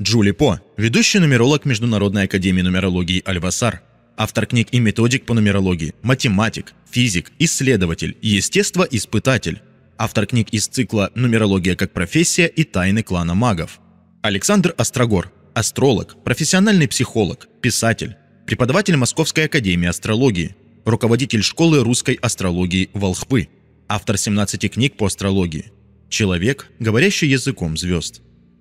Джули По, ведущий нумеролог Международной академии нумерологии Аль-Васар, автор книг и методик по нумерологии, математик, физик, исследователь, естествоиспытатель, автор книг из цикла «Нумерология как профессия» и «Тайны клана магов». Александр Острогор, астролог, профессиональный психолог, писатель, преподаватель Московской академии астрологии, руководитель школы русской астрологии Волхвы, автор 17 книг по астрологии, человек, говорящий языком звезд.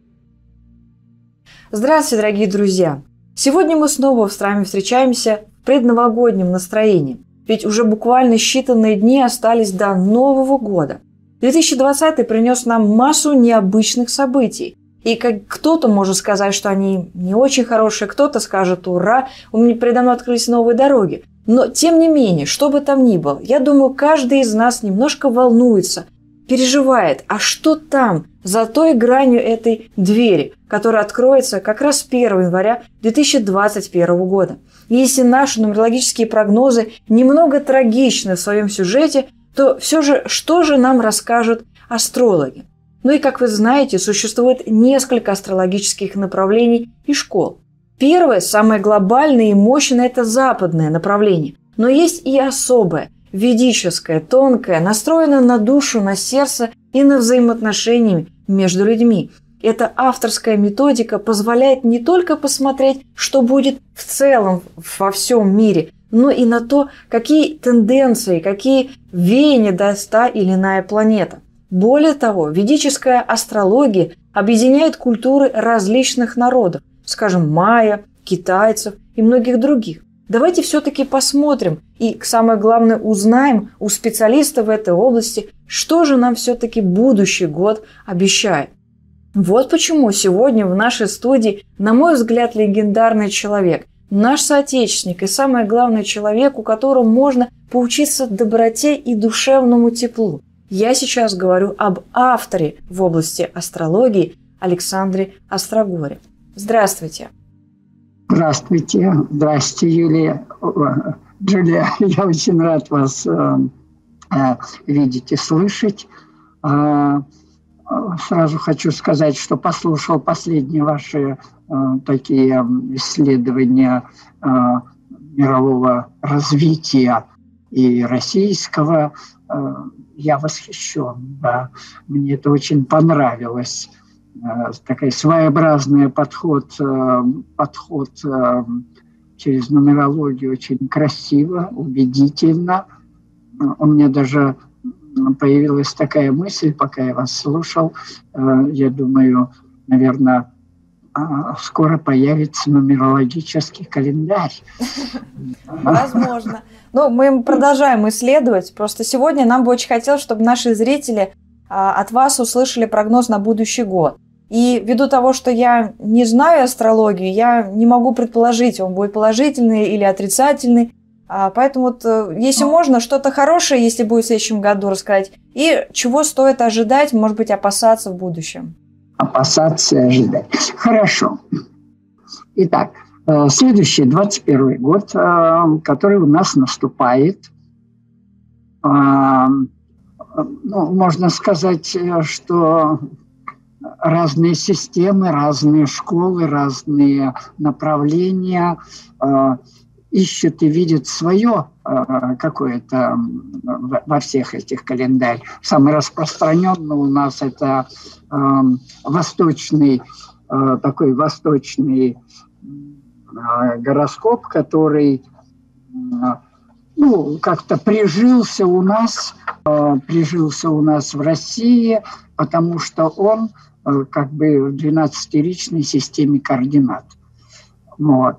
Здравствуйте, дорогие друзья! Сегодня мы снова с вами встречаемся в предновогоднем настроении, ведь уже буквально считанные дни остались до Нового года. 2020 принес нам массу необычных событий, и как кто-то может сказать, что они не очень хорошие, кто-то скажет «Ура, у меня передо мной открылись новые дороги». Но, тем не менее, что бы там ни было, я думаю, каждый из нас немножко волнуется, переживает, а что там, за той гранью этой двери, которая откроется как раз 1 января 2021 года. И если наши нумерологические прогнозы немного трагичны в своем сюжете, то все же что же нам расскажут астрологи? Ну и, как вы знаете, существует несколько астрологических направлений и школ. Первое, самое глобальное и мощное – это западное направление. Но есть и особое, ведическое, тонкое, настроенное на душу, на сердце и на взаимоотношения между людьми. Эта авторская методика позволяет не только посмотреть, что будет в целом во всем мире, но и на то, какие тенденции, какие веяния даст та или иная планета. Более того, ведическая астрология объединяет культуры различных народов, скажем, майя, китайцев и многих других. Давайте все-таки посмотрим и, самое главное, узнаем у специалистов в этой области, что же нам все-таки будущий год обещает. Вот почему сегодня в нашей студии, на мой взгляд, легендарный человек, наш соотечественник и, самое главное, человек, у которого можно поучиться доброте и душевному теплу. Я сейчас говорю об авторе в области астрологии Александре Острогоре. Здравствуйте. Здравствуйте. Здравствуйте, Юлия. Джулия, я очень рад вас видеть и слышать. Сразу хочу сказать, что послушал последние ваши такие исследования мирового развития и российского. Я восхищен, да. Мне это очень понравилось. Такой своеобразный подход через нумерологию очень красиво, убедительно. У меня даже появилась такая мысль, пока я вас слушал. Я думаю, наверное, скоро появится нумерологический календарь. Возможно. Но мы продолжаем исследовать. Просто сегодня нам бы очень хотелось, чтобы наши зрители от вас услышали прогноз на будущий год. И ввиду того, что я не знаю астрологию, я не могу предположить, он будет положительный или отрицательный. Поэтому, вот, если можно, что-то хорошее, если будет в следующем году, рассказать. И чего стоит ожидать, может быть, опасаться в будущем. Опасаться и ожидать. Хорошо. Итак, следующий 21 год, который у нас наступает, можно сказать, что разные системы, разные школы, разные направления ищут и видят свое какое-то во всех этих календарях. Самый распространенный у нас это восточный гороскоп, который как-то прижился у нас в России, потому что он как бы в 12-ричной системе координат. Вот.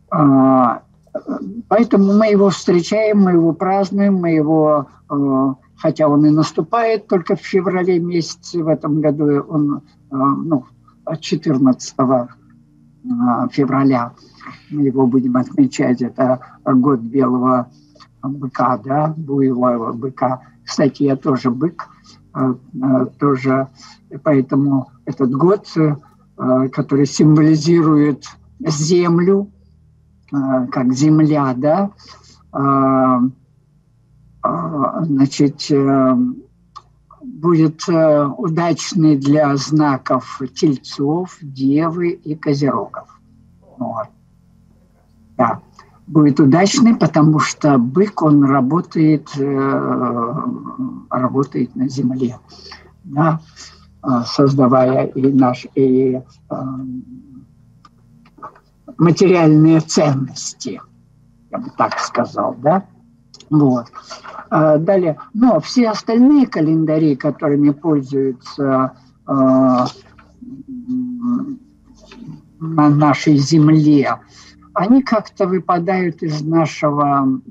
Поэтому мы его встречаем, мы его празднуем, хотя он и наступает только в феврале месяце, в этом году он 14 февраля мы его будем отмечать. Это год белого быка, да, буйволового быка. Кстати, я тоже бык, тоже, поэтому этот год, который символизирует землю, как земля, да, будет удачный для знаков Тельцов, Девы и Козерогов. Вот. Да. Будет удачный, потому что бык, он работает на Земле, да, создавая и материальные ценности, я бы так сказал, да. Вот. Далее, но все остальные календари, которыми пользуются на нашей Земле, они как-то выпадают из нашего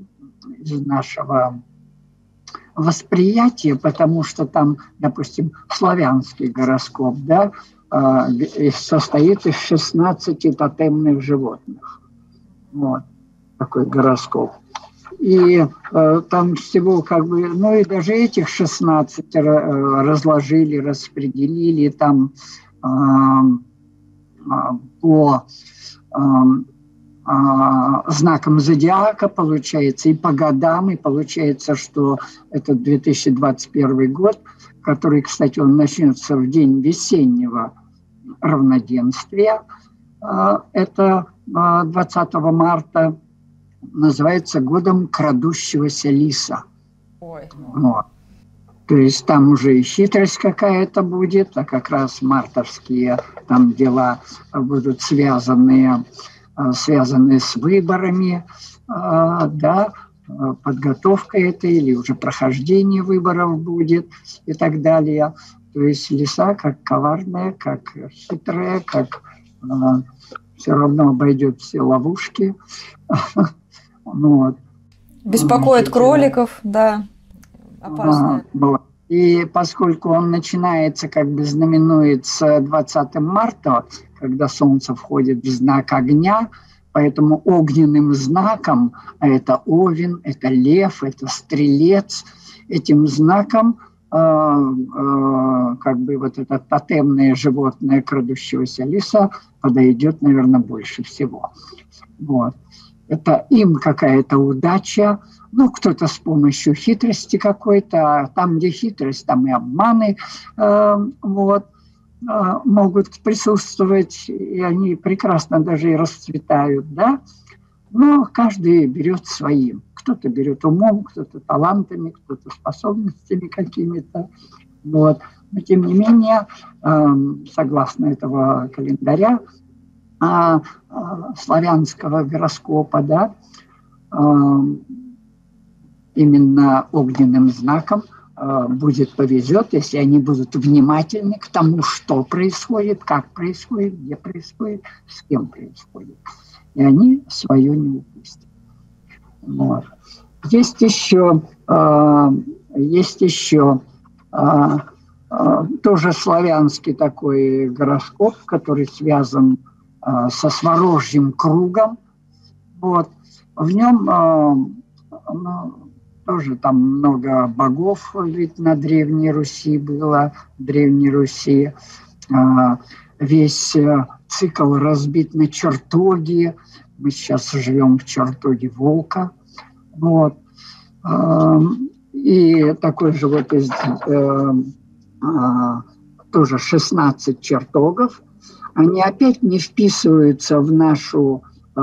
восприятия, потому что там, допустим, славянский гороскоп, да, состоит из 16 тотемных животных. Вот такой гороскоп. И там всего ну и даже этих 16 разложили, распределили там по знакам зодиака, получается, и по годам, и получается, что это 2021 год, который, кстати, он начнется в день весеннего равноденствия, это 20 марта, называется годом крадущегося лиса. Ой. Вот. То есть там уже и хитрость какая-то будет, а как раз мартовские там дела будут связанные с выборами, да, подготовка этой или уже прохождение выборов будет и так далее. То есть лиса как коварная, как хитрая, как все равно обойдет все ловушки. Вот. Беспокоит кроликов, да, опасно. И поскольку он начинается, как бы знаменуется 20 марта, когда Солнце входит в знак огня, поэтому огненным знаком, а это Овен, это Лев, это Стрелец, этим знаком как бы вот это тотемное животное крадущегося лиса подойдет, наверное, больше всего. Вот. Это им какая-то удача, ну, кто-то с помощью хитрости какой-то, а там, где хитрость, там и обманы могут присутствовать, и они прекрасно даже и расцветают, да, но каждый берет своим. Кто-то берет умом, кто-то талантами, кто-то способностями какими-то, вот. Но, тем не менее, согласно этого календаря, славянского гороскопа, да, именно огненным знаком повезет, если они будут внимательны к тому, что происходит, как происходит, где происходит, с кем происходит. И они свое не упустят. Вот. Есть еще тоже славянский такой гороскоп, который связан со Сварожьим кругом. Вот. В нем тоже там много богов ведь на Древней Руси было. В Древней Руси весь цикл разбит на чертоги. Мы сейчас живем в чертоге волка. Вот. И такой же вот тоже 16 чертогов. Они опять не вписываются в нашу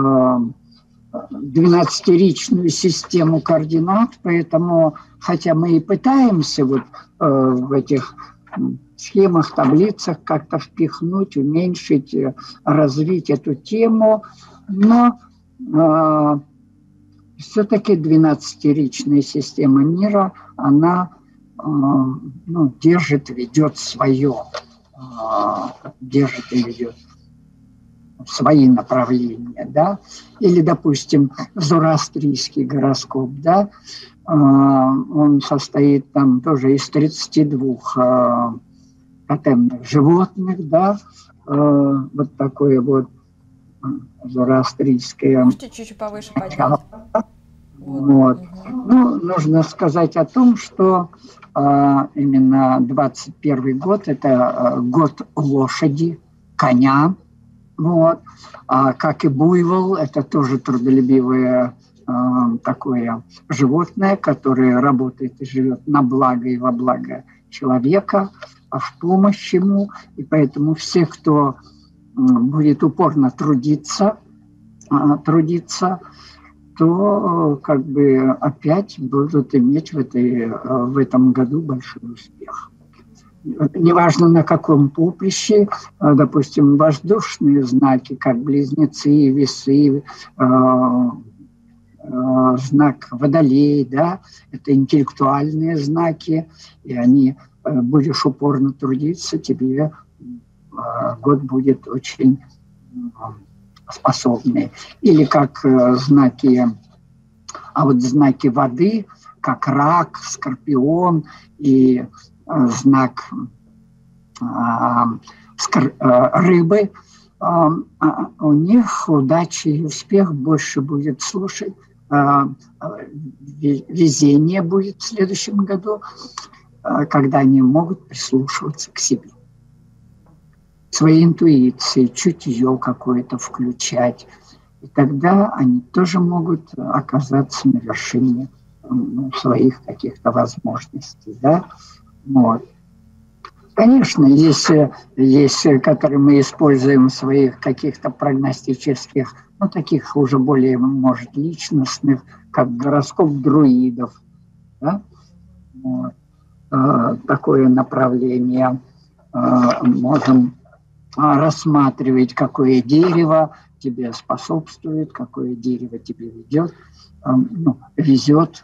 12-ричную систему координат, поэтому, хотя мы и пытаемся вот в этих схемах, таблицах как-то впихнуть, уменьшить, развить эту тему, но все-таки 12-ричная система мира, она держит, ведет свое, держит и ведет свои направления, да, или, допустим, зороастрийский гороскоп, да, он состоит там тоже из 32 тотемных животных, да, вот такое вот зороастрийское. Можете чуть-чуть повыше поднять? Вот. Ну, нужно сказать о том, что именно 21 год – это год лошади, коня. Вот. Как и буйвол, это тоже трудолюбивое такое животное, которое работает и живет на благо и во благо человека, в помощь ему. И поэтому все, кто будет упорно трудиться, то как бы опять будут иметь в этом году большой успех. Неважно на каком поприще, допустим, воздушные знаки, как близнецы, весы, знак Водолей, да, это интеллектуальные знаки, и они, будешь упорно трудиться, тебе год будет очень способный. Или как знаки воды, как рак, скорпион и знак рыбы, у них удачи и успех больше будет слушать, везение будет в следующем году, когда они могут прислушиваться к себе, своей интуиции, чутье какое-то включать. И тогда они тоже могут оказаться на вершине своих каких-то возможностей. Да? Вот. Конечно, есть, которые мы используем в своих каких-то прогностических, таких уже более, может, личностных, как гороскоп друидов. Да? Вот. Такое направление. Можем рассматривать, какое дерево тебе способствует, какое дерево тебе везет,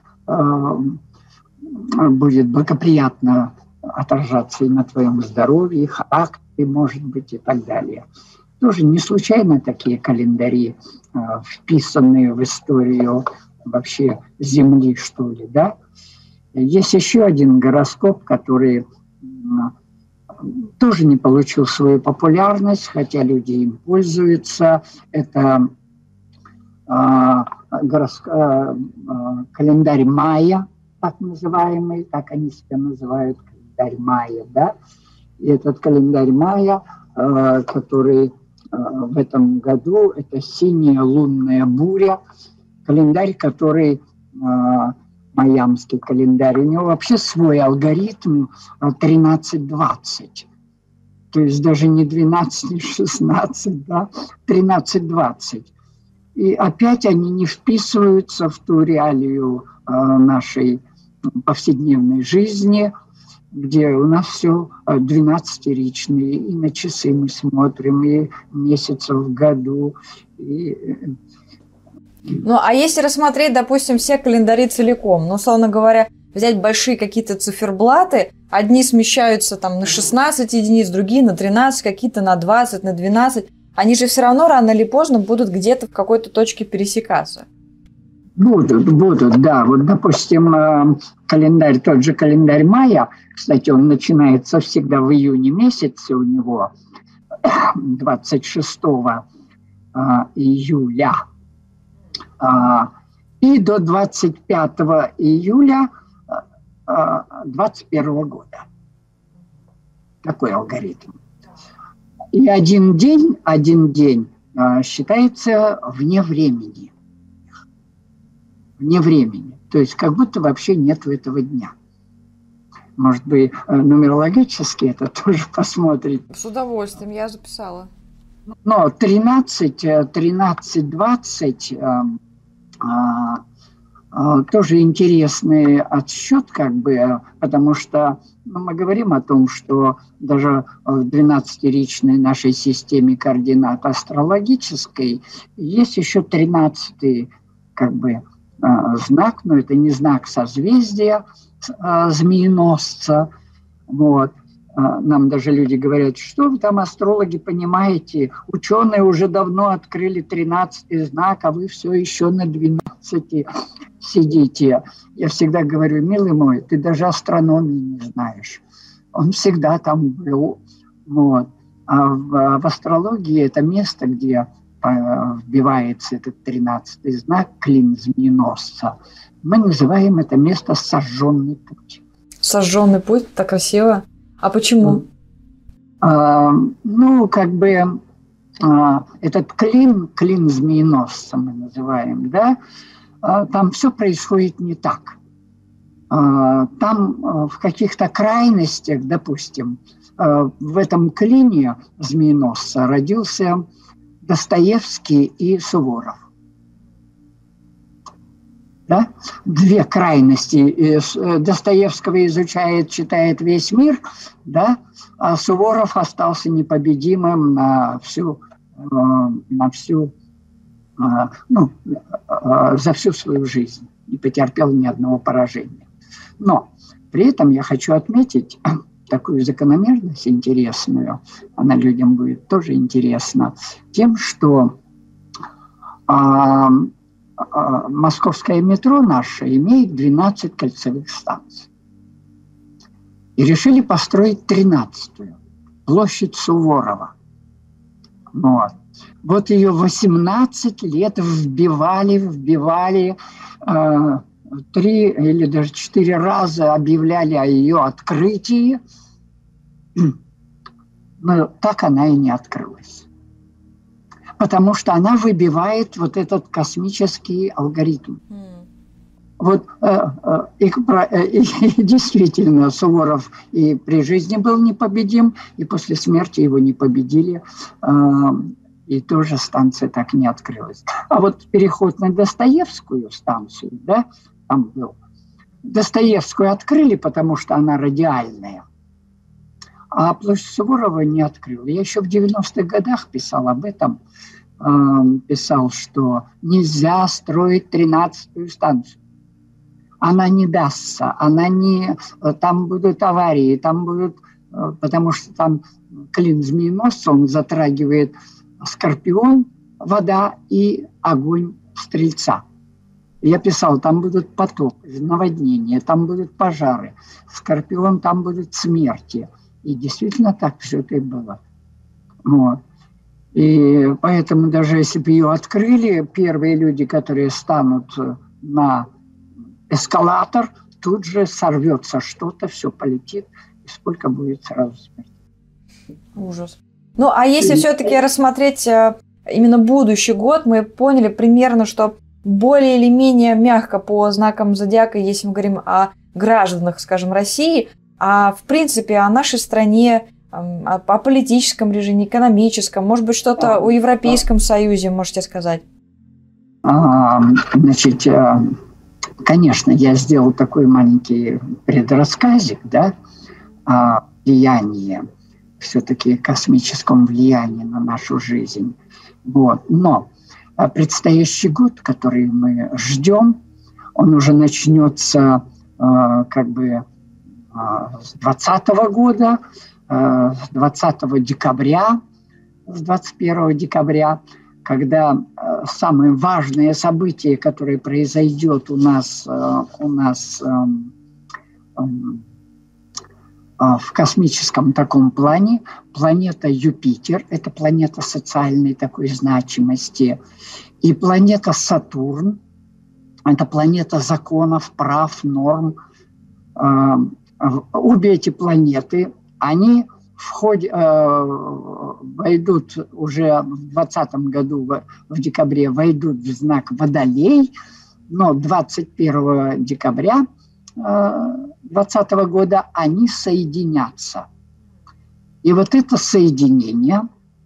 будет благоприятно отражаться и на твоем здоровье, характере, может быть, и так далее. Тоже не случайно такие календари, вписанные в историю вообще Земли, что ли, да? Есть еще один гороскоп, который тоже не получил свою популярность, хотя люди им пользуются. Это календарь майя, так называемый, так они себя называют, календарь майя, да? И этот календарь майя, который в этом году, это синяя лунная буря, календарь, который майамский календарь, у него вообще свой алгоритм 13-20. То есть даже не 12, не 16, да, 13-20. И опять они не вписываются в ту реалию нашей повседневной жизни, где у нас все 12-ричные, и на часы мы смотрим, и месяцев в году. А если рассмотреть, допустим, все календари целиком, условно говоря, взять большие какие-то циферблаты, одни смещаются там на 16 единиц, другие на 13, какие-то на 20, на 12, они же все равно рано или поздно будут где-то в какой-то точке пересекаться. Будут, да. Вот, допустим, календарь, тот же календарь майя, кстати, он начинается всегда в июне месяце у него, 26 июля, и до 25 июля 2021 года. Такой алгоритм. И один день считается вне времени. Вне времени. То есть как будто вообще нет этого дня. Может быть, нумерологически это тоже посмотрите. С удовольствием, я записала. Но 13-20 тоже интересный отсчет, потому что мы говорим о том, что даже в 12-ричной нашей системе координат астрологической есть еще 13-й знак, но это не знак созвездия змееносца. Вот. Нам даже люди говорят, что вы там, астрологи, понимаете, ученые уже давно открыли 13-й знак, а вы все еще на 12 сидите. Я всегда говорю, милый мой, ты даже астрономии не знаешь. Он всегда там был. Вот. А в астрологии это место, где вбивается этот 13-й знак, клин змееносца. Мы называем это место «сожженный путь». Сожженный путь, так красиво. А почему? Этот клин змееносца мы называем, да, там все происходит не так. Там в каких-то крайностях, допустим, в этом клине змееносца родился Достоевский и Суворов. Да? Две крайности. Достоевского изучает, читает весь мир, да? А Суворов остался непобедимым за всю свою жизнь. Не потерпел ни одного поражения. Но при этом я хочу отметить такую закономерность интересную, она людям будет тоже интересна, тем, что московское метро наше имеет 12 кольцевых станций. И решили построить 13-ю, площадь Суворова. Вот ее 18 лет вбивали, 3 или даже 4 раза объявляли о ее открытии, но так она и не открылась. Потому что она выбивает вот этот космический алгоритм. Вот и действительно Суворов и при жизни был непобедим, и после смерти его не победили, и тоже станция так не открылась. А вот переход на Достоевскую станцию, да, там был. Достоевскую открыли, потому что она радиальная, а площадь Суворова не открыли. Я еще в 90-х годах писал об этом, писал, что нельзя строить 13-ю станцию. Она не дастся, там будут аварии, потому что там клин змееносца, он затрагивает Скорпион, вода и огонь Стрельца. Я писал, там будут потопы, наводнения, там будут пожары. Скорпион, там будут смерти. И действительно так все это и было. И поэтому даже если бы ее открыли, первые люди, которые станут на эскалатор, тут же сорвется что-то, все полетит, и сколько будет сразу смерти. Ужас. А если все-таки рассмотреть именно будущий год, мы поняли примерно, что более или менее мягко по знакам зодиака, если мы говорим о гражданах, скажем, России, а в принципе о нашей стране, о политическом режиме, экономическом, может быть, что-то о Европейском Союзе, можете сказать? Значит, конечно, я сделал такой маленький предрассказик, да, о влиянии, все-таки космическом влиянии на нашу жизнь. Но предстоящий год, который мы ждем, он уже начнется с 2020 года, с 20 декабря, с 21 декабря, когда самое важное событие, которое произойдет у нас в космическом таком плане, планета Юпитер, это планета социальной такой значимости, и планета Сатурн, это планета законов, прав, норм. Обе эти планеты, они войдут уже в 2020 году, в декабре, войдут в знак Водолей, но 21 декабря 2020 года они соединятся. И вот это соединение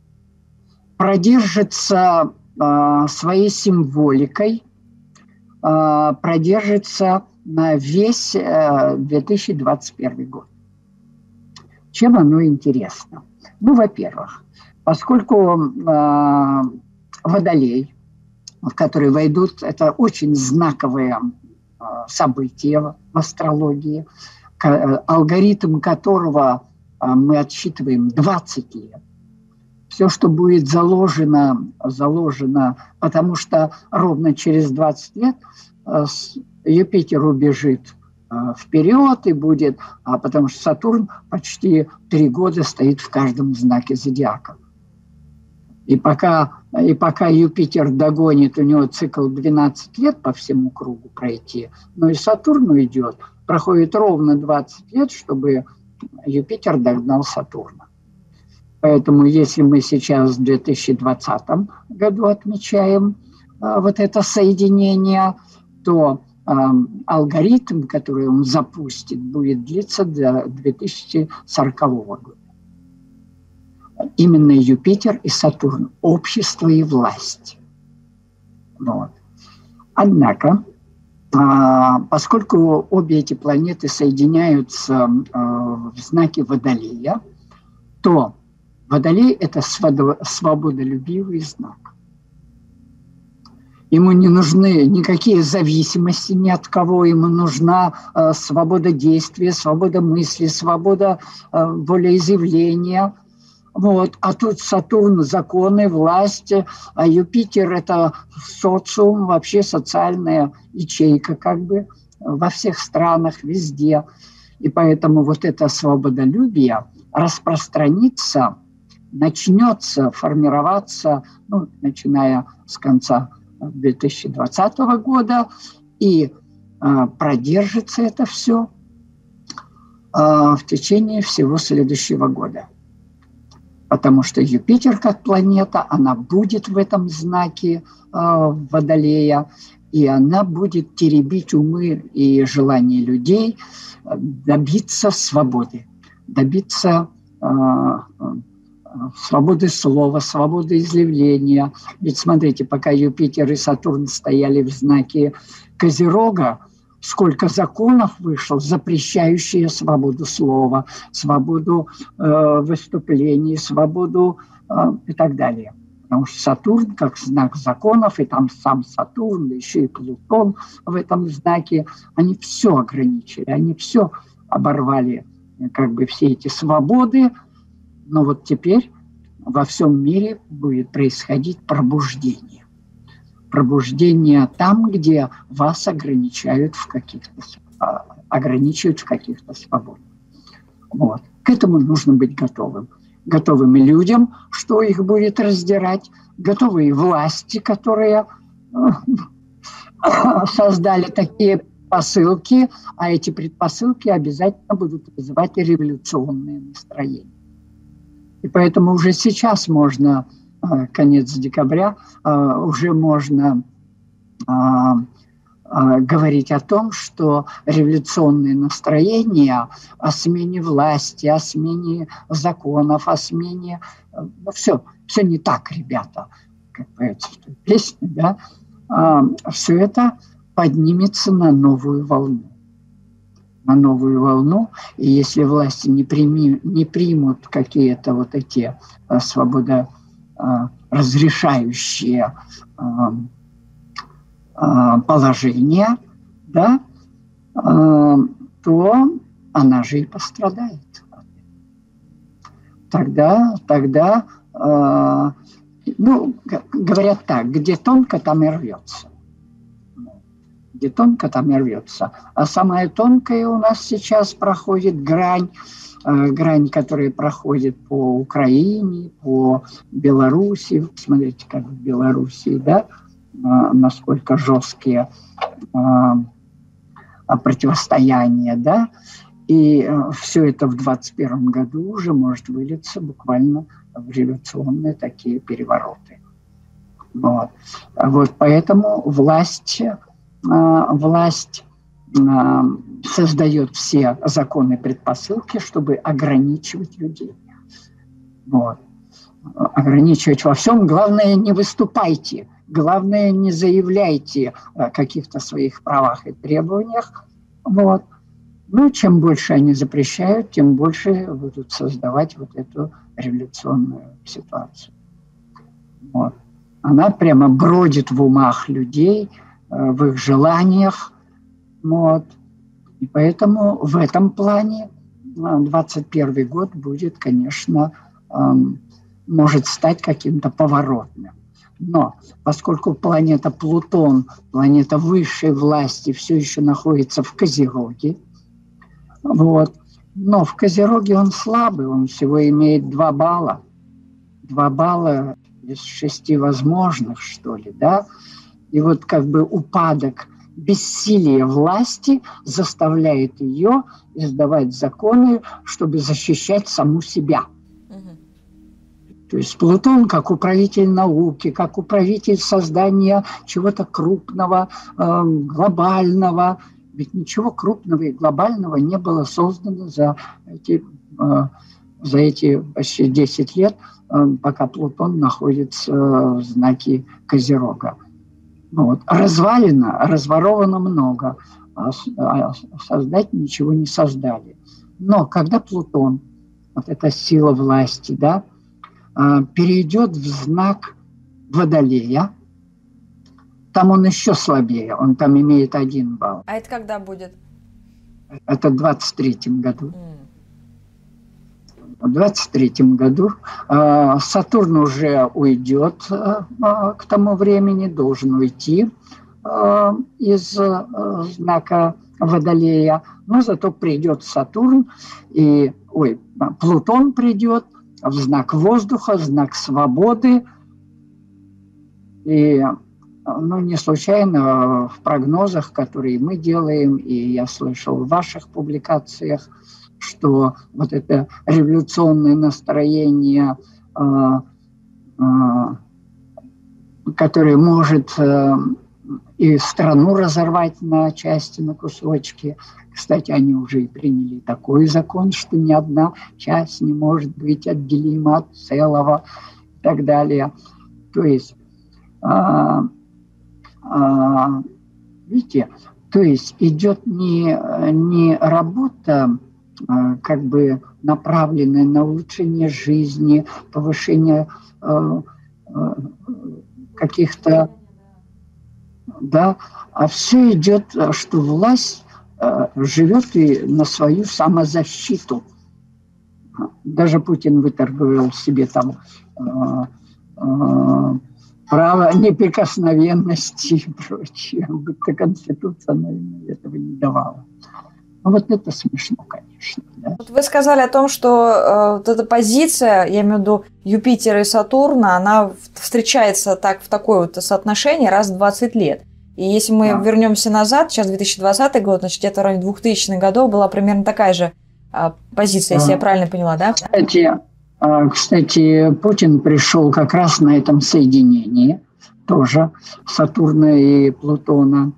продержится своей символикой, продержится на весь 2021 год. Чем оно интересно? Во-первых, поскольку Водолей, в который войдут, это очень знаковое событие в астрологии, алгоритм которого мы отсчитываем 20 лет. Все, что будет заложено, потому что ровно через 20 лет Юпитер убежит вперед и будет, потому что Сатурн почти 3 года стоит в каждом знаке зодиака. И пока Юпитер догонит, у него цикл 12 лет по всему кругу пройти, но и Сатурн уйдет, проходит ровно 20 лет, чтобы Юпитер догнал Сатурна. Поэтому если мы сейчас в 2020 году отмечаем вот это соединение, то алгоритм, который он запустит, будет длиться до 2040 года. Именно Юпитер и Сатурн – общество и власть. Вот. Однако, поскольку обе эти планеты соединяются в знаке Водолея, то Водолей – это свободолюбивый знак. Ему не нужны никакие зависимости ни от кого, ему нужна свобода действия, свобода мысли, свобода волеизъявления. Вот. А тут Сатурн – законы, власть, а Юпитер – это социум, вообще социальная ячейка как бы во всех странах, везде. И поэтому вот это свободолюбие распространится, начнется формироваться, начиная с конца 2020 года, и продержится это все в течение всего следующего года. Потому что Юпитер как планета, она будет в этом знаке Водолея, и она будет теребить умы и желания людей добиться свободы, добиться свободы слова, свободы изъявления. Ведь смотрите, пока Юпитер и Сатурн стояли в знаке Козерога, сколько законов вышло, запрещающие свободу слова, свободу выступлений, свободу и так далее. Потому что Сатурн как знак законов, и там сам Сатурн, еще и Плутон в этом знаке, они все ограничили, они все оборвали, как бы все эти свободы. Но вот теперь во всем мире будет происходить пробуждение. Пробуждение там, где вас ограничивают в каких-то свободах. Вот. К этому нужно быть готовым. Готовым и людям, что их будет раздирать, готовые власти, которые создали такие предпосылки, а эти предпосылки обязательно будут вызывать революционные настроения. И поэтому уже сейчас можно, конец декабря, уже можно говорить о том, что революционные настроения о смене власти, о смене законов, о смене... все не так, ребята, как поется в той песне, да? Все это поднимется на новую волну. На новую волну, и если власти не примут какие-то вот эти свободоразрешающие положения, да, то она же и пострадает. Тогда говорят так, где тонко, там и рвется. Где тонко, там и рвется. А самая тонкая у нас сейчас проходит грань, которая проходит по Украине, по Беларуси. Смотрите, как в Беларуси, да, насколько жесткие противостояния, да. И все это в 2021 году уже может вылиться буквально в революционные такие перевороты. Вот поэтому власть создает все законы и предпосылки, чтобы ограничивать людей. Вот. Ограничивать во всем. Главное, не выступайте. Главное, не заявляйте о каких-то своих правах и требованиях. Вот. Чем больше они запрещают, тем больше будут создавать вот эту революционную ситуацию. Вот. Она прямо бродит в умах людей, в их желаниях. Вот. И поэтому в этом плане 2021 год будет, конечно, может стать каким-то поворотным. Но поскольку планета Плутон, планета высшей власти, все еще находится в Козероге, вот, но в Козероге он слабый, он всего имеет 2 балла. 2 балла из 6 возможных, что ли, да? И вот как бы упадок, бессилие власти заставляет ее издавать законы, чтобы защищать саму себя. То есть Плутон как управитель науки, как управитель создания чего-то крупного, глобального. Ведь ничего крупного и глобального не было создано за эти почти 10 лет, пока Плутон находится в знаке Козерога. Вот. Развалено, разворовано много, а создать ничего не создали. Но когда Плутон, вот эта сила власти, да, перейдет в знак Водолея, там он еще слабее, он там имеет 1 балл. А это когда будет? Это в 23-м году. В 23-м году Сатурн уже уйдет к тому времени, должен уйти из знака Водолея, но зато придет Сатурн, Плутон придет в знак воздуха, в знак свободы. И не случайно в прогнозах, которые мы делаем, и я слышал в ваших публикациях, что вот это революционное настроение, которое может и страну разорвать на части, на кусочки. Кстати, они уже и приняли такой закон, что ни одна часть не может быть отделима от целого и так далее. То есть, видите, то есть идет не работа, как бы направленная на улучшение жизни, повышение каких-то, да, а все идет, что власть живет и на свою самозащиту. Даже Путин выторговал себе там право неприкосновенности и прочее. Будто Конституция, наверное, этого не давала. Ну, вот это смешно, конечно. Да? Вот вы сказали о том, что вот эта позиция, я имею в виду Юпитера и Сатурна, она встречается так, в такое вот соотношение раз в 20 лет. И если мы вернемся назад, сейчас 2020 год, значит, где-то в районе 2000-х годов была примерно такая же позиция, если я правильно поняла, да? Кстати, Путин пришел как раз на этом соединении тоже Сатурна и Плутона.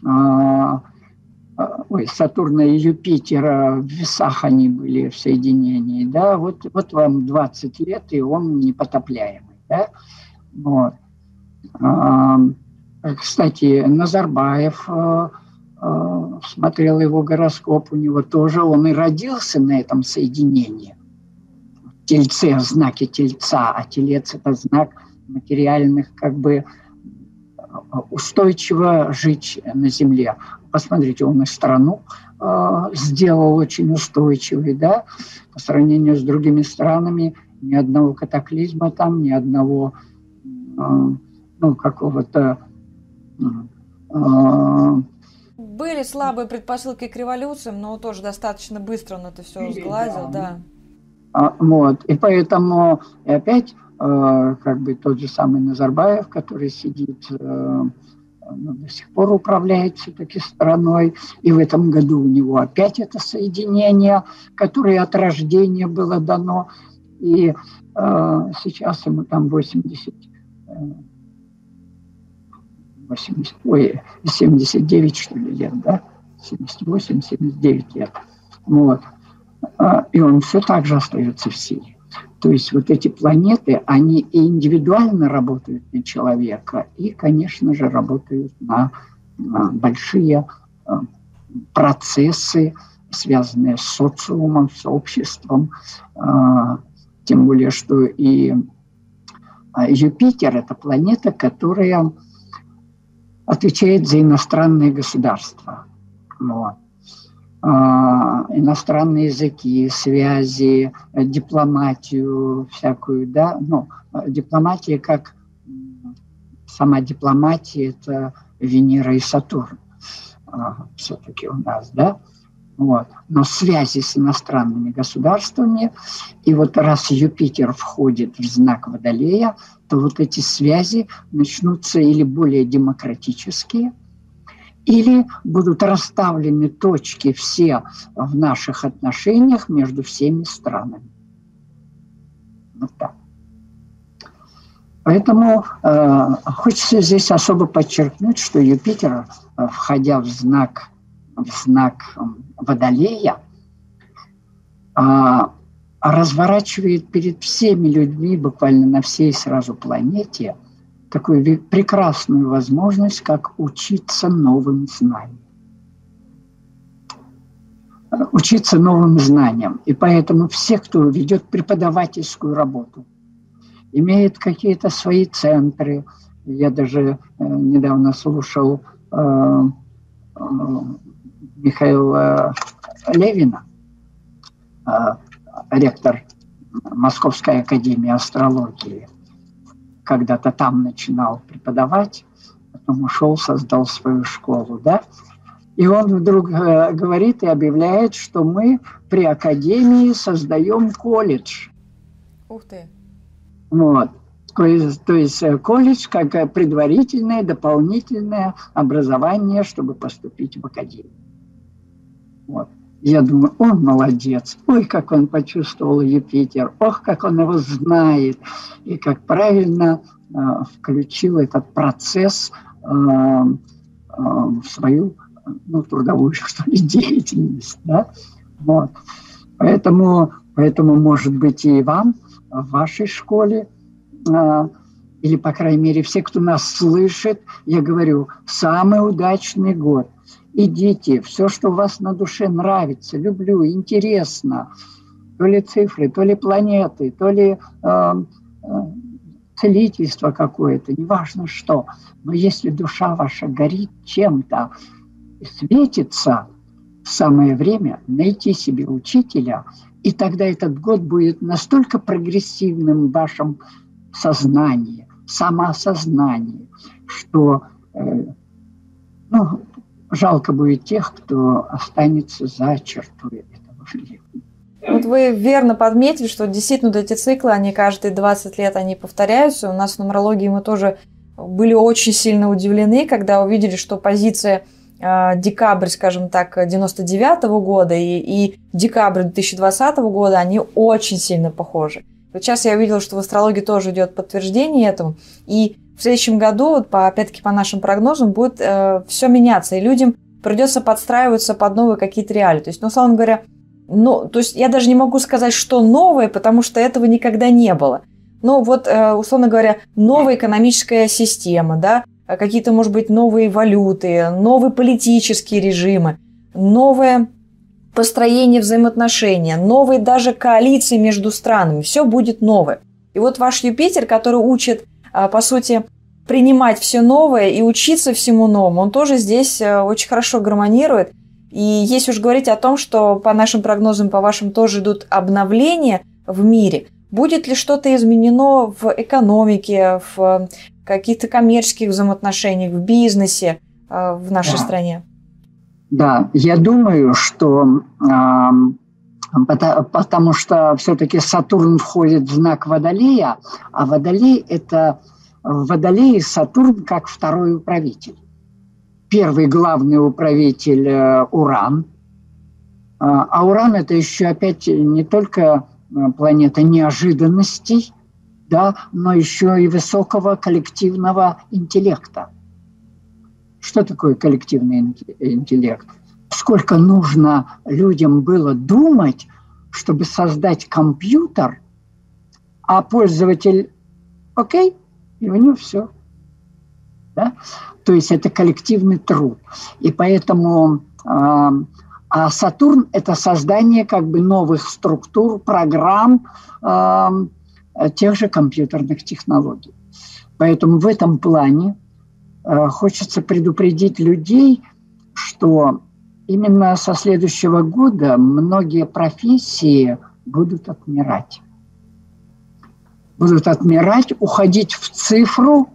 Сатурна и Юпитера в весах они были в соединении, да, вот вам 20 лет, и он непотопляемый, да, вот. Кстати, Назарбаев смотрел его гороскоп, у него тоже, он и родился на этом соединении. Тельце, в знаке Тельца, а Телец – это знак материальных, как бы, устойчиво жить на Земле. Посмотрите, он и страну сделал очень устойчивой, да, по сравнению с другими странами. Ни одного катаклизма там, ни одного, какого-то... Были слабые предпосылки к революциям, но тоже достаточно быстро он это все сгладил, да. Вот, и поэтому и опять как бы тот же самый Назарбаев, который сидит, до сих пор управляет все-таки страной, и в этом году у него опять это соединение, которое от рождения было дано, и сейчас ему там 79, что ли, лет, да? 78-79 лет. Вот. И он все так же остается в силе. То есть вот эти планеты, они и индивидуально работают на человека, и, конечно же, работают на большие процессы, связанные с социумом, с обществом. Тем более, что и Юпитер – это планета, которая отвечает за иностранные государства. Вот. Иностранные языки, связи, дипломатию всякую, да, дипломатия как сама дипломатия, это Венера и Сатурн все-таки у нас, да, вот, но связи с иностранными государствами, и вот раз Юпитер входит в знак Водолея, то вот эти связи начнутся или более демократические, или будут расставлены точки все в наших отношениях между всеми странами. Вот так. Поэтому хочется здесь особо подчеркнуть, что Юпитер, входя в знак Водолея, разворачивает перед всеми людьми, буквально на всей сразу планете, такую прекрасную возможность, как учиться новым знаниям. Учиться новым знаниям. И поэтому все, кто ведет преподавательскую работу, имеет какие-то свои центры. Я даже недавно слушал Михаила Левина, ректор Московской академии астрологии. Когда-то там начинал преподавать, потом ушел, создал свою школу, да? И он вдруг говорит и объявляет, что мы при академии создаем колледж. Ух ты! Вот. То есть колледж как предварительное, дополнительное образование, чтобы поступить в академию. Вот. Я думаю, он молодец, ой, как он почувствовал Юпитер, ох, как он его знает, и как правильно включил этот процесс в свою трудовую, что ли, деятельность. Да? Вот. Поэтому, может быть, и вам в вашей школе, или, по крайней мере, все, кто нас слышит, я говорю, самый удачный год. Идите, все, что у вас на душе нравится, люблю, интересно, то ли цифры, то ли планеты, то ли целительство какое-то, неважно что. Но если душа ваша горит чем-то и светится, самое время найти себе учителя, и тогда этот год будет настолько прогрессивным в вашем сознании, самоосознании, что жалко будет тех, кто останется за чертой этого времени. Вот вы верно подметили, что действительно вот эти циклы, они каждые 20 лет они повторяются. У нас в нумерологии мы тоже были очень сильно удивлены, когда увидели, что позиция декабрь, скажем так, 99-го года и декабрь 2020 года, они очень сильно похожи. Вот сейчас я увидела, что в астрологии тоже идет подтверждение этому. И в следующем году, опять-таки по нашим прогнозам, будет все меняться, и людям придется подстраиваться под новые какие-то реалии. То есть, условно говоря, то есть я даже не могу сказать, что новое, потому что этого никогда не было. Но вот, условно говоря, новая экономическая система, да, какие-то, может быть, новые валюты, новые политические режимы, новое построение взаимоотношений, новые даже коалиции между странами. Все будет новое. И вот ваш Юпитер, который учит, по сути, принимать все новое и учиться всему новому, он тоже здесь очень хорошо гармонирует. И если уж говорить о том, что по нашим прогнозам, по вашим тоже идут обновления в мире, будет ли что-то изменено в экономике, в каких-то коммерческих взаимоотношениях, в бизнесе в нашей стране? Да, я думаю, что потому что все-таки Сатурн входит в знак Водолея, а Водолей – это в Водолее Сатурн как второй управитель. Первый главный управитель Уран, а Уран – это еще опять не только планета неожиданностей, да, но еще и высокого коллективного интеллекта. Что такое коллективный интеллект? Сколько нужно людям было думать, чтобы создать компьютер, а пользователь окей, и у него все. Да? То есть это коллективный труд. И поэтому а Сатурн – это создание как бы новых структур, программ, тех же компьютерных технологий. Поэтому в этом плане хочется предупредить людей, что именно со следующего года многие профессии будут отмирать. Будут отмирать, уходить в цифру.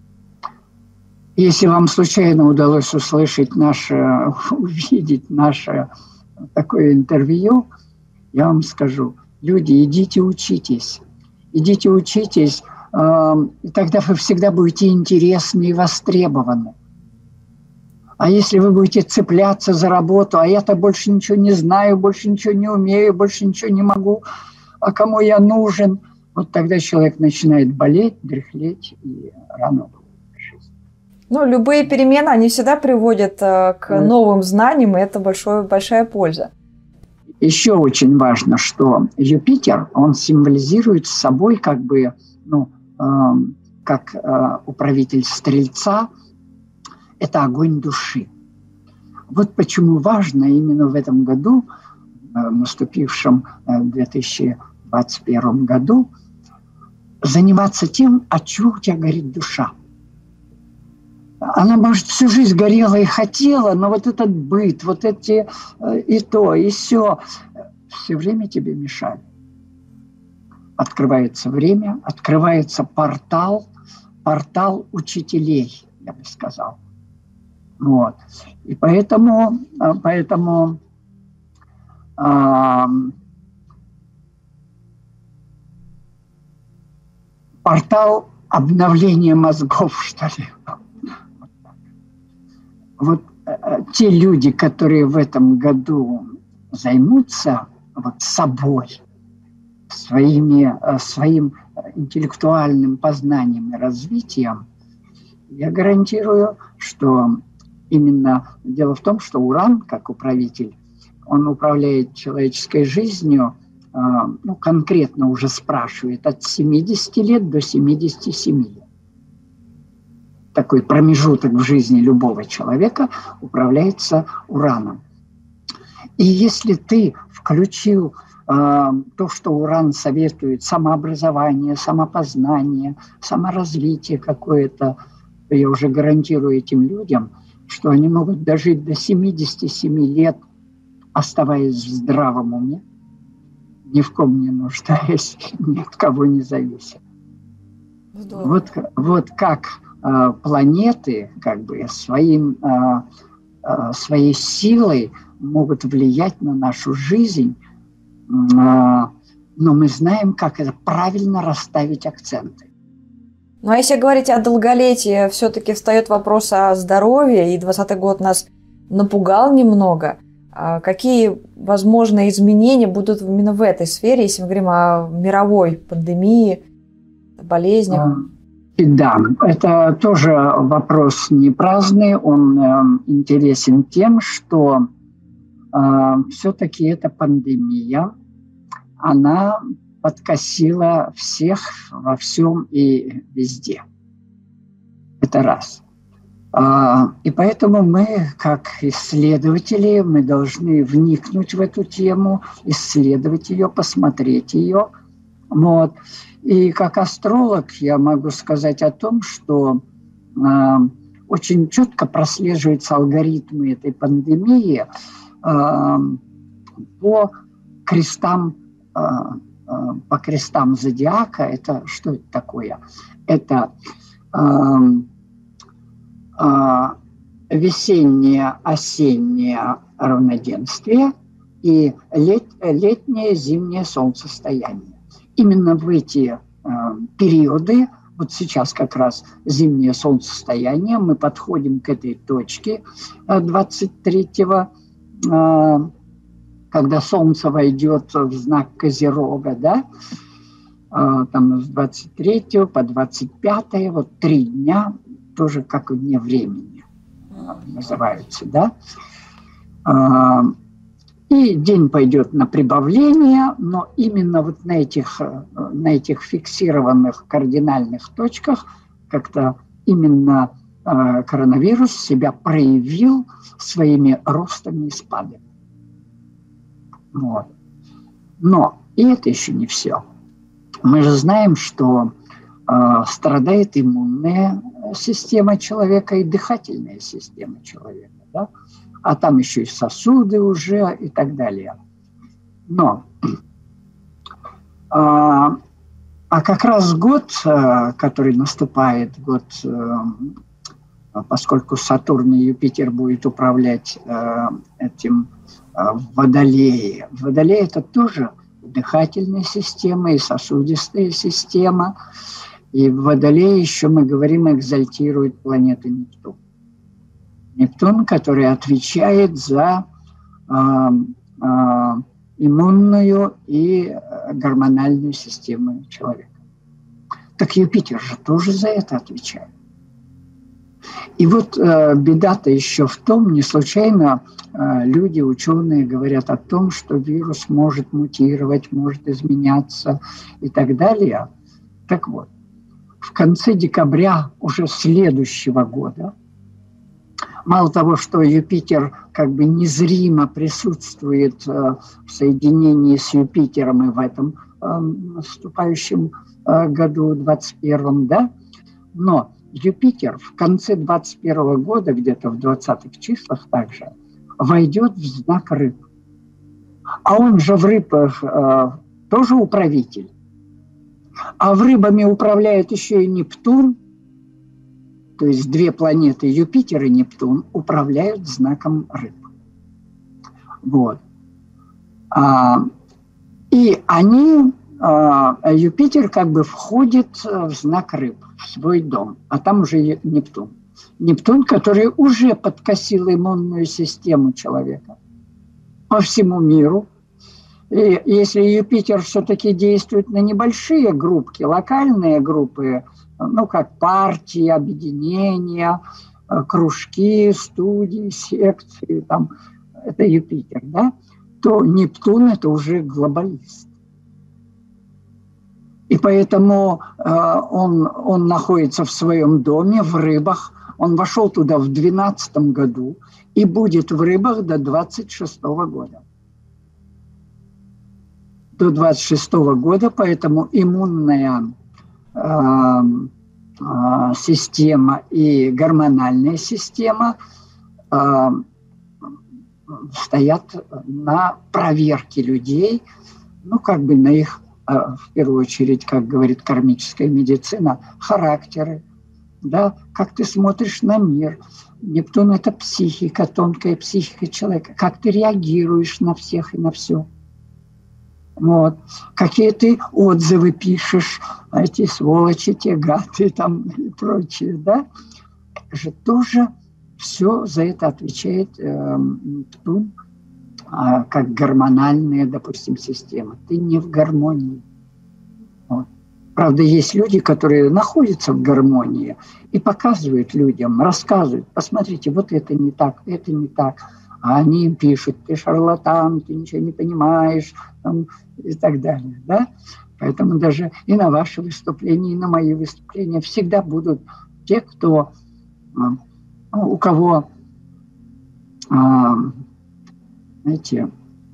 Если вам случайно удалось увидеть наше такое интервью, я вам скажу, люди, идите учитесь. Идите учитесь, и тогда вы всегда будете интересны и востребованы. А если вы будете цепляться за работу, а я-то больше ничего не знаю, больше ничего не умею, больше ничего не могу, а кому я нужен? Вот тогда человек начинает болеть, дряхлеть и рано уходит в жизнь. Ну, любые перемены, они всегда приводят к новым знаниям, и это большая польза. Еще очень важно, что Юпитер, он символизирует собой как бы, как управитель Стрельца, это огонь души. Вот почему важно именно в этом году, в наступившем 2021 году, заниматься тем, от чего у тебя горит душа. Она, может, всю жизнь горела и хотела, но вот этот быт, вот эти и то, и сё, все время тебе мешали. Открывается время, открывается портал учителей, я бы сказал. Вот. И поэтому портал обновления мозгов, что ли. Вот те люди, которые в этом году займутся вот собой, своим интеллектуальным познанием и развитием, я гарантирую, что именно дело в том, что Уран, как управитель, он управляет человеческой жизнью, конкретно уже спрашивает, от 70 лет до 77 лет. Такой промежуток в жизни любого человека управляется Ураном. И если ты включил то, что Уран советует, самообразование, самопознание, саморазвитие какое-то, то я уже гарантирую этим людям, что они могут дожить до 77 лет, оставаясь в здравом уме, ни в ком не нуждаясь, ни от кого не завися. Вот как планеты как бы своей силой могут влиять на нашу жизнь, но мы знаем, как это правильно расставить акценты. Ну а если говорить о долголетии, все-таки встает вопрос о здоровье, и 2020 год нас напугал немного. Какие возможные изменения будут именно в этой сфере, если мы говорим о мировой пандемии, болезнях? Да, это тоже вопрос не праздный, он интересен тем, что все-таки эта пандемия, она подкосила всех во всем и везде. Это раз. И поэтому мы, как исследователи, мы должны вникнуть в эту тему, исследовать ее, посмотреть ее. Вот. И как астролог я могу сказать о том, что очень четко прослеживаются алгоритмы этой пандемии по крестам зодиака. Это что это такое? Это весеннее-осеннее равноденствие и летнее-зимнее солнцестояние. Именно в эти периоды, вот сейчас как раз зимнее солнцестояние, мы подходим к этой точке 23-го, когда солнце войдет в знак Козерога, да, там с 23 по 25, вот 3 дня, тоже как вне времени называются, да. И день пойдет на прибавление, но именно вот на этих фиксированных кардинальных точках как-то именно коронавирус себя проявил своими ростами и спадами. Вот. Но и это еще не все. Мы же знаем, что страдает иммунная система человека и дыхательная система человека, да? А там еще и сосуды уже и так далее. Но как раз год, который наступает, поскольку Сатурн и Юпитер будет управлять этим в Водолее. Водолей – это тоже дыхательная система и сосудистая система. И в Водолее еще мы говорим, экзальтирует планету Нептун. Нептун, который отвечает за иммунную и гормональную систему человека. Так Юпитер же тоже за это отвечает. И вот беда-то еще в том, не случайно люди, ученые говорят о том, что вирус может мутировать, может изменяться и так далее. Так вот, в конце декабря уже следующего года, мало того, что Юпитер как бы незримо присутствует в соединении с Юпитером и в этом наступающем году, 21-м, да, но Юпитер в конце 21 года, где-то в 20-х числах также, войдет в знак рыб. А он же в рыбах тоже управитель. А в рыбами управляет еще и Нептун, то есть две планеты, Юпитер и Нептун, управляют знаком рыб. Вот. И они, Юпитер как бы входит в знак рыб, в свой дом, а там уже Нептун. Нептун, который уже подкосил иммунную систему человека по всему миру. И если Юпитер все-таки действует на небольшие группки, локальные группы, ну, как партии, объединения, кружки, студии, секции, там, это Юпитер, да, то Нептун – это уже глобалист. И поэтому он находится в своем доме, в рыбах. Он вошел туда в 2012 году и будет в рыбах до 2026 года. До 2026 года, поэтому иммунная система и гормональная система стоят на проверке людей, ну, как бы на их, в первую очередь, как говорит кармическая медицина, характеры, да, как ты смотришь на мир. Нептун – это психика, тонкая психика человека, как ты реагируешь на всех и на все. Вот. Какие ты отзывы пишешь, эти сволочи, те гады там и прочее, да? Это же тоже все за это отвечает Нептун, как гормональная, допустим, система. Ты не в гармонии. Вот. Правда, есть люди, которые находятся в гармонии и показывают людям, рассказывают, посмотрите, вот это не так, это не так. А они им пишут, ты шарлатан, ты ничего не понимаешь, там, и так далее. Да? Поэтому даже и на ваши выступления, и на мои выступления всегда будут те, кто, у кого, знаете,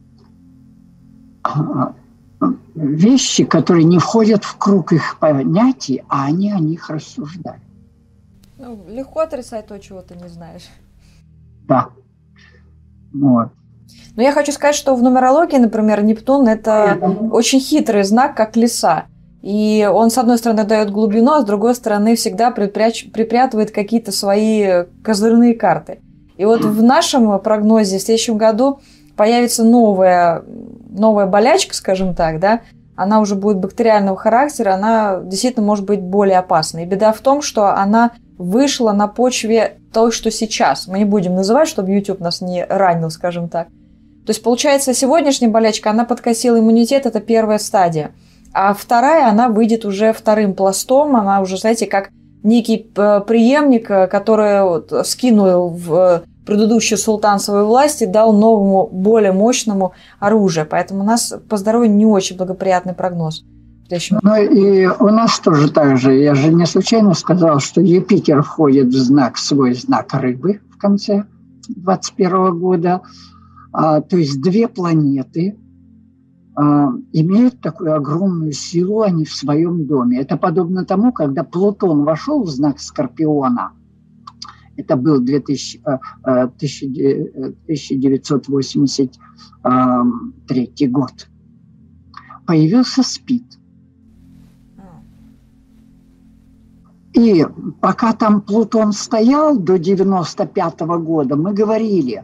вещи, которые не входят в круг их понятий, а они о них рассуждают. Ну, легко отрицать то, чего ты не знаешь. Да. Вот. Но я хочу сказать, что в нумерологии, например, Нептун – это очень хитрый знак, как лиса. И он, с одной стороны, дает глубину, а с другой стороны, всегда припрятывает какие-то свои козырные карты. И вот в нашем прогнозе в следующем году появится новая болячка, скажем так, да, она уже будет бактериального характера, она действительно может быть более опасной. И беда в том, что она вышла на почве того, что сейчас. Мы не будем называть, чтобы YouTube нас не ранил, скажем так. То есть, получается, сегодняшняя болячка, она подкосила иммунитет, это первая стадия. А вторая, она выйдет уже вторым пластом, она уже, знаете, как некий преемник, который вот скинул в предыдущую султанцевую власть и дал новому, более мощному оружие. Поэтому у нас по здоровью не очень благоприятный прогноз. Ну и у нас тоже так же. Я же не случайно сказал, что Юпитер входит в свой знак рыбы в конце 2021 года. То есть две планеты имеют такую огромную силу, они в своем доме. Это подобно тому, когда Плутон вошел в знак Скорпиона. Это был 1983 год. Появился Спид. И пока там Плутон стоял до 1995 года, мы говорили,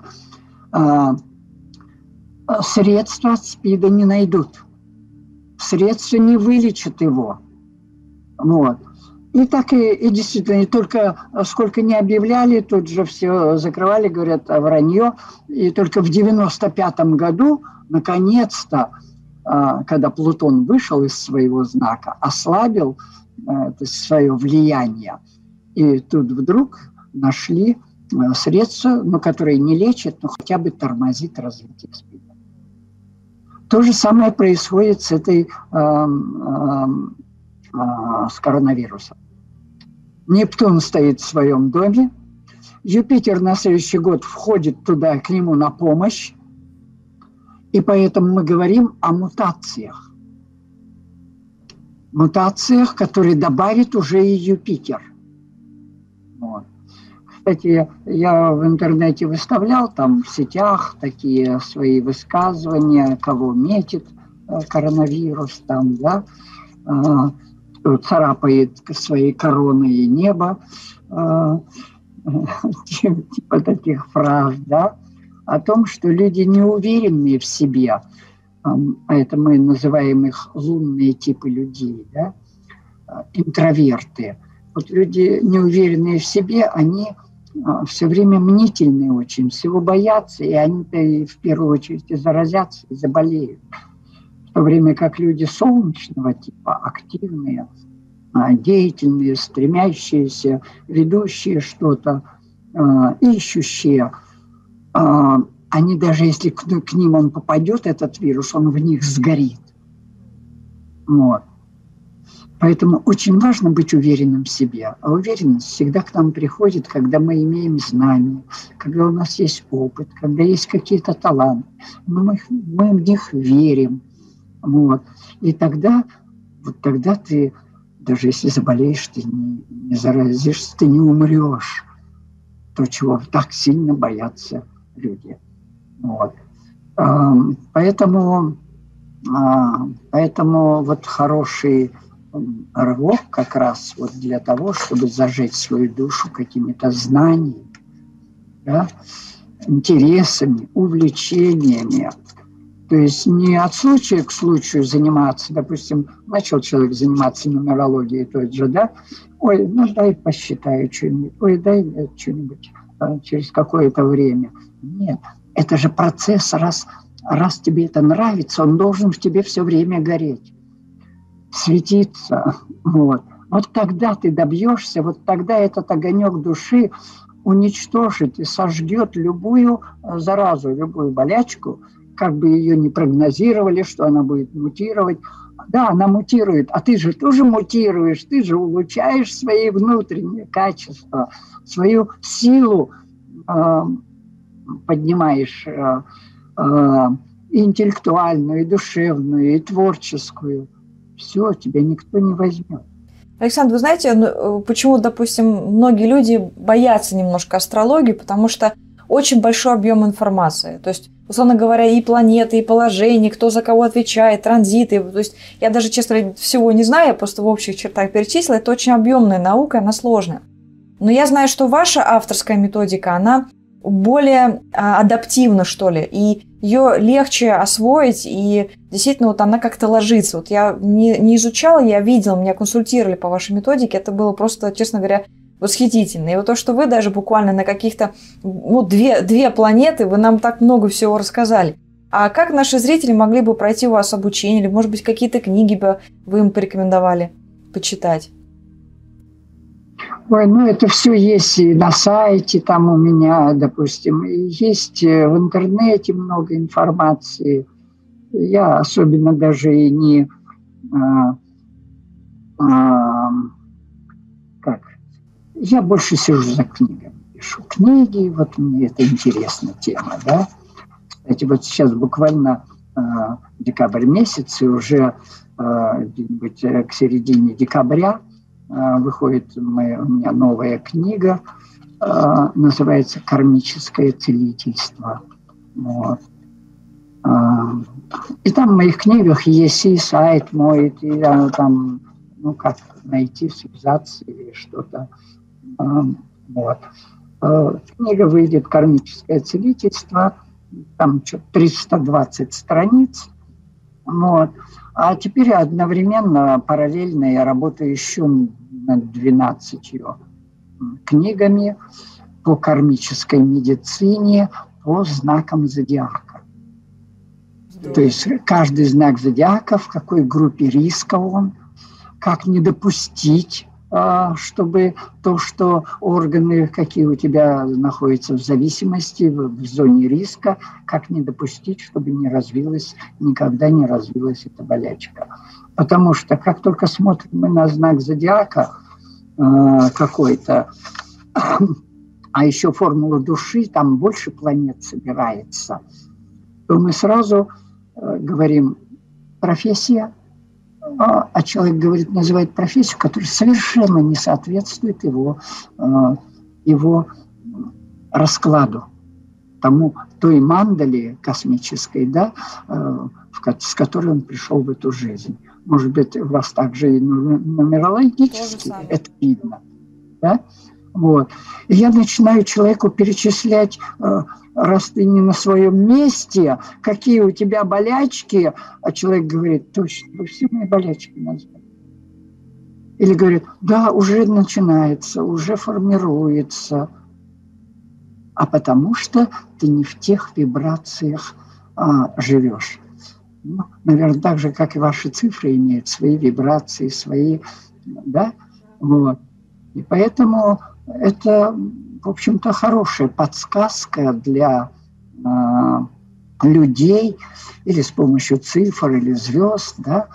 средства от СПИДа не найдут, средства не вылечат его. Вот. И так и действительно, и только сколько не объявляли, тут же все закрывали, говорят, вранье. И только в 1995 году, наконец-то, когда Плутон вышел из своего знака, ослабил свое влияние. И тут вдруг нашли средства, которые не лечат, но хотя бы тормозит развитие СПИДа. То же самое происходит с коронавирусом. Нептун стоит в своем доме, Юпитер на следующий год входит туда, к нему на помощь, и поэтому мы говорим о мутациях. Мутациях, которые добавит уже и Юпитер. Вот. Кстати, я в интернете выставлял там в сетях такие свои высказывания, кого метит коронавирус, там, да, кто царапает своей короной небо, типа таких фраз, да, о том, что люди неуверенные в себе, а это мы называем их лунные типы людей, да, интроверты. Вот люди неуверенные в себе, они все время мнительные очень, всего боятся, и они-то в первую очередь и заразятся, и заболеют. В то время как люди солнечного типа, активные, деятельные, стремящиеся, ведущие что-то, ищущие, они даже если к ним он попадет, этот вирус, он в них сгорит. Вот. Поэтому очень важно быть уверенным в себе. А уверенность всегда к нам приходит, когда мы имеем знания, когда у нас есть опыт, когда есть какие-то таланты. Мы в них верим. Вот. И тогда ты, даже если заболеешь, ты не заразишься, ты не умрешь. То, чего так сильно боятся люди. Вот. Поэтому вот хороший рывок как раз вот для того, чтобы зажечь свою душу какими-то знаниями, да, интересами, увлечениями. То есть не от случая к случаю заниматься, допустим, начал человек заниматься нумерологией той же, да, ой, ну дай посчитаю что-нибудь, ой, дай что-нибудь через какое-то время. Нет, это же процесс, раз тебе это нравится, он должен в тебе все время гореть, светиться. Вот тогда ты добьешься, вот тогда этот огонек души уничтожит и сожгет любую заразу, любую болячку, как бы ее ни прогнозировали, что она будет мутировать. Да, она мутирует, а ты же тоже мутируешь, ты же улучшаешь свои внутренние качества, свою силу поднимаешь, и интеллектуальную, и душевную, и творческую. Все, тебя никто не возьмет. Александр, вы знаете, почему, допустим, многие люди боятся немножко астрологии, потому что очень большой объем информации. То есть, условно говоря, и планеты, и положения, кто за кого отвечает, транзиты. То есть я даже, честно, всего не знаю, я просто в общих чертах перечислила. Это очень объемная наука, она сложная. Но я знаю, что ваша авторская методика, она более адаптивна, что ли, и ее легче освоить, и действительно вот она как-то ложится. Вот я не изучала, я видела, меня консультировали по вашей методике, это было просто, честно говоря, восхитительно. И вот то, что вы даже буквально на каких-то две планеты, вы нам так много всего рассказали. А как наши зрители могли бы пройти у вас обучение, или, может быть, какие-то книги бы вы им порекомендовали почитать? Ой, это все есть и на сайте, там у меня, допустим, есть в интернете много информации. Я особенно даже и не... Я больше сижу за книгами, пишу книги, вот мне это интересная тема, да. Кстати, вот сейчас буквально декабрь месяц, и уже где-нибудь к середине декабря выходит у меня новая книга, называется «Кармическое целительство». Вот. И там в моих книгах есть и сайт мой, и там, как найти, связаться или что-то. Вот. Книга выйдет «Кармическое целительство», там 320 страниц. Вот. А теперь одновременно, параллельно я работаю еще над 12 книгами по кармической медицине, по знакам зодиака. То есть каждый знак зодиака, в какой группе риска он, как не допустить, чтобы то, что органы, какие у тебя находятся в зависимости, в зоне риска, как не допустить, чтобы никогда не развилась эта болячка. Потому что как только смотрим мы на знак зодиака какой-то, а еще формула души, там больше планет собирается, то мы сразу говорим профессия, а человек говорит, называет профессию, которая совершенно не соответствует его раскладу, той мандали космической, да, с которой он пришел в эту жизнь. Может быть, у вас также и нумерологически это видно. Да? Вот. И я начинаю человеку перечислять, раз ты не на своем месте, какие у тебя болячки, а человек говорит, точно, вы все мои болячки назвали. Или говорит, да, уже начинается, уже формируется. А потому что ты не в тех вибрациях живешь. Ну, наверное, так же, как и ваши цифры имеют свои вибрации, свои, да, вот. И поэтому это, в общем-то, хорошая подсказка для людей или с помощью цифр или звезд, да,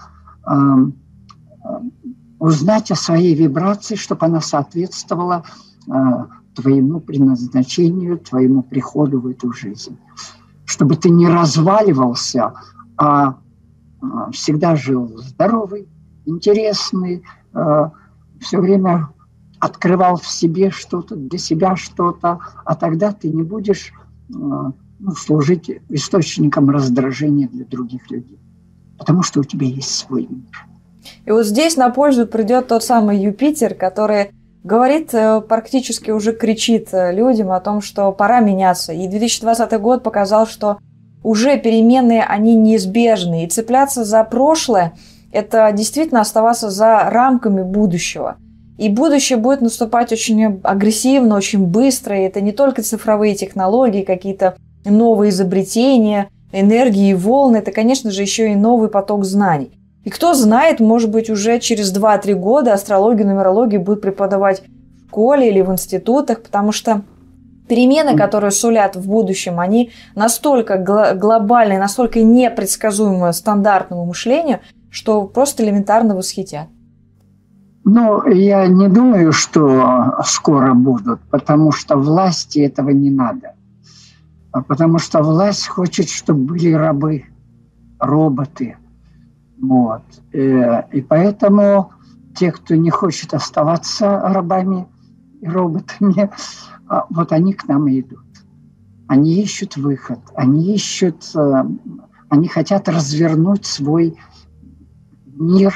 узнать о своей вибрации, чтобы она соответствовала твоему предназначению, твоему приходу в эту жизнь. Чтобы ты не разваливался, а всегда жил здоровый, интересный, все время открывал в себе что-то, для себя что-то, а тогда ты не будешь служить источником раздражения для других людей, потому что у тебя есть свой мир. И вот здесь на пользу придет тот самый Юпитер, который говорит, практически уже кричит людям о том, что пора меняться. И 2020 год показал, что уже перемены, они неизбежны. И цепляться за прошлое – это действительно оставаться за рамками будущего. И будущее будет наступать очень агрессивно, очень быстро. И это не только цифровые технологии, какие-то новые изобретения, энергии и волны. Это, конечно же, еще и новый поток знаний. И кто знает, может быть, уже через 2-3 года астрологию, нумерологию будут преподавать в школе или в институтах, потому что перемены, которые сулят в будущем, они настолько глобальные, настолько непредсказуемы стандартному мышлению, что просто элементарно восхитят. Ну, я не думаю, что скоро будут, потому что власти этого не надо. Потому что власть хочет, чтобы были рабы, роботы. Вот. И поэтому те, кто не хочет оставаться рабами и роботами, вот они к нам и идут. Они ищут выход, они хотят развернуть свой мир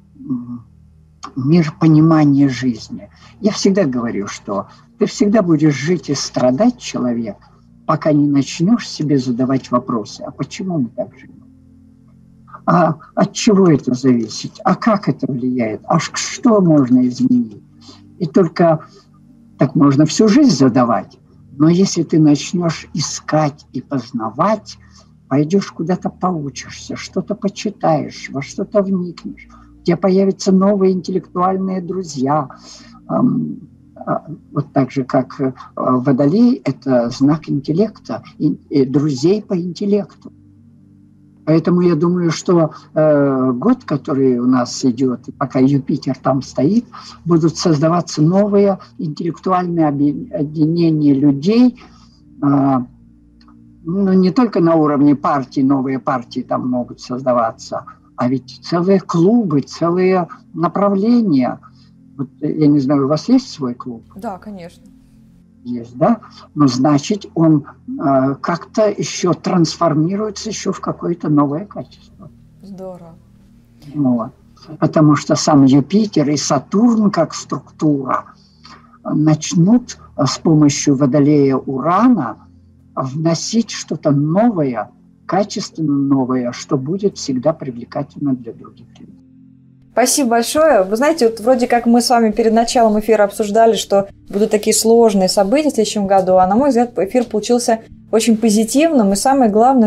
понимания жизни. Я всегда говорю, что ты всегда будешь жить и страдать, человек, пока не начнешь себе задавать вопросы. А почему мы так живем? А от чего это зависит? А как это влияет? А что можно изменить? И только так можно всю жизнь задавать. Но если ты начнешь искать и познавать, пойдешь куда-то поучишься, что-то почитаешь, во что-то вникнешь, у тебя появятся новые интеллектуальные друзья. Вот так же, как Водолей – это знак интеллекта, и друзей по интеллекту. Поэтому я думаю, что год, который у нас идет, пока Юпитер там стоит, будут создаваться новые интеллектуальные объединения людей, не только на уровне партий, новые партии там могут создаваться, а ведь целые клубы, целые направления. Вот, я не знаю, у вас есть свой клуб? Да, конечно. Есть, да? Но значит, он как-то еще трансформируется еще в какое-то новое качество. Здорово. Вот. Потому что сам Юпитер и Сатурн как структура начнут с помощью Водолея Урана вносить что-то новое, качественно новое, что будет всегда привлекательно для других людей. Спасибо большое. Вы знаете, вот вроде как мы с вами перед началом эфира обсуждали, что будут такие сложные события в следующем году, а на мой взгляд, эфир получился очень позитивным. И самое главное, что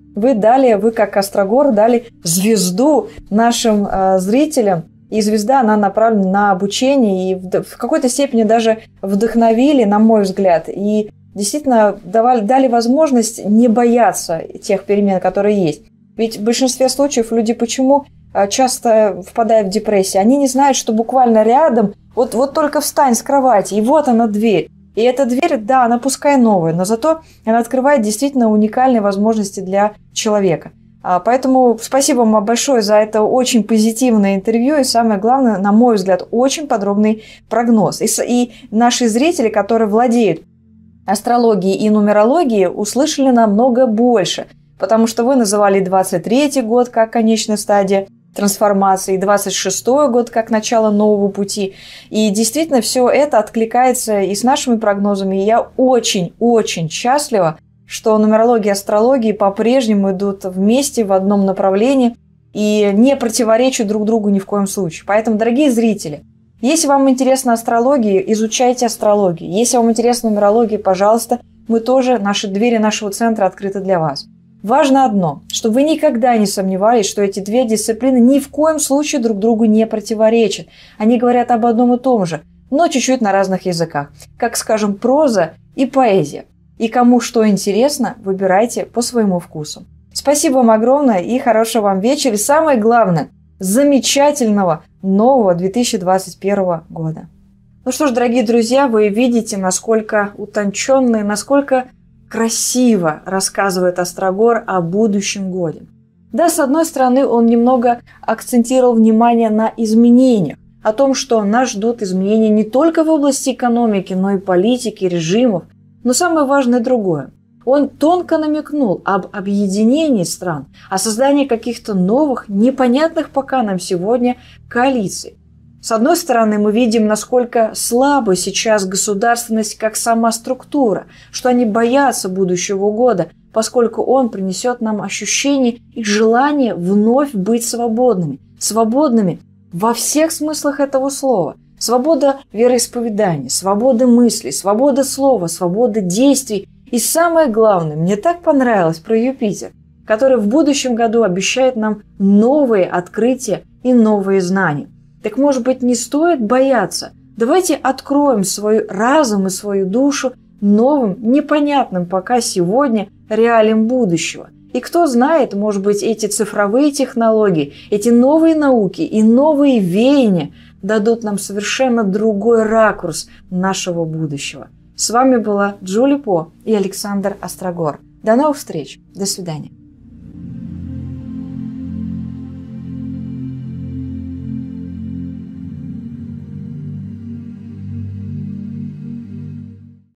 Вы как Острогор дали звезду нашим зрителям, и звезда, она направлена на обучение, и в какой-то степени даже вдохновили, на мой взгляд, и действительно дали возможность не бояться тех перемен, которые есть. Ведь в большинстве случаев люди почему часто впадают в депрессию? Они не знают, что буквально рядом, вот только встань с кровати, и вот она дверь. И эта дверь, да, она пускай новая, но зато она открывает действительно уникальные возможности для человека. Поэтому спасибо вам большое за это очень позитивное интервью и, самое главное, на мой взгляд, очень подробный прогноз. И наши зрители, которые владеют астрологией и нумерологией, услышали намного больше, потому что вы называли 23-й год как конечная стадия трансформации, 26-й год как начало нового пути. И действительно все это откликается и с нашими прогнозами. И я очень-очень счастлива, что нумерология и астрология по-прежнему идут вместе в одном направлении и не противоречат друг другу ни в коем случае. Поэтому, дорогие зрители, если вам интересна астрология, изучайте астрологию. Если вам интересна нумерология, пожалуйста, наши двери нашего центра открыты для вас. Важно одно, чтобы вы никогда не сомневались, что эти две дисциплины ни в коем случае друг другу не противоречат. Они говорят об одном и том же, но чуть-чуть на разных языках, как, скажем, проза и поэзия. И кому что интересно, выбирайте по своему вкусу. Спасибо вам огромное и хорошего вам вечера. И самое главное, замечательного нового 2021 года. Ну что ж, дорогие друзья, вы видите, насколько утонченно и насколько красиво рассказывает Острогор о будущем годе. Да, с одной стороны, он немного акцентировал внимание на изменениях, о том, что нас ждут изменения не только в области экономики, но и политики, режимов. Но самое важное другое. Он тонко намекнул об объединении стран, о создании каких-то новых, непонятных пока нам сегодня коалиций. С одной стороны, мы видим, насколько слаба сейчас государственность как сама структура, что они боятся будущего года, поскольку он принесет нам ощущение и желание вновь быть свободными. Свободными во всех смыслах этого слова. Свобода вероисповедания, свобода мыслей, свобода слова, свобода действий. И самое главное, мне так понравилось про Юпитер, который в будущем году обещает нам новые открытия и новые знания. Так, может быть, не стоит бояться? Давайте откроем свой разум и свою душу новым, непонятным пока сегодня реалиям будущего. И кто знает, может быть, эти цифровые технологии, эти новые науки и новые веяния дадут нам совершенно другой ракурс нашего будущего. С вами была Джули По и Александр Острогор. До новых встреч. До свидания.